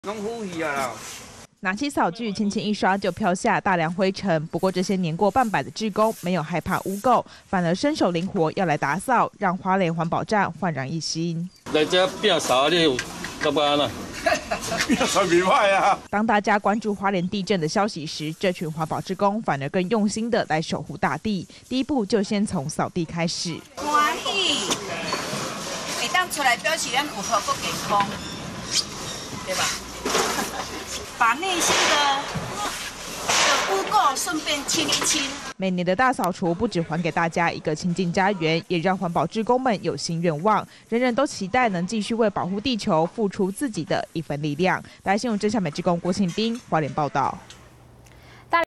拢呼气啊啦！ 拿起扫具，轻轻一刷就飘下大量灰尘。不过这些年过半百的志工没有害怕污垢，反而身手灵活，要来打扫，让花莲环保站焕然一新。 来这变扫你有干嘛呢？ 变扫袂歹啊！ 当大家关注花莲地震的消息时，这群环保志工反而更用心的来守护大地。第一步就先从扫地开始。 欢喜，会当出来表示咱有好过健康，对吧？把内心的污垢顺便清一清。 每年的大扫除不只还给大家一个清净家园，也让环保志工们有新愿望。人人都期待能继续为保护地球付出自己的一份力量。来，新闻真相美志工郭庆斌花莲报道。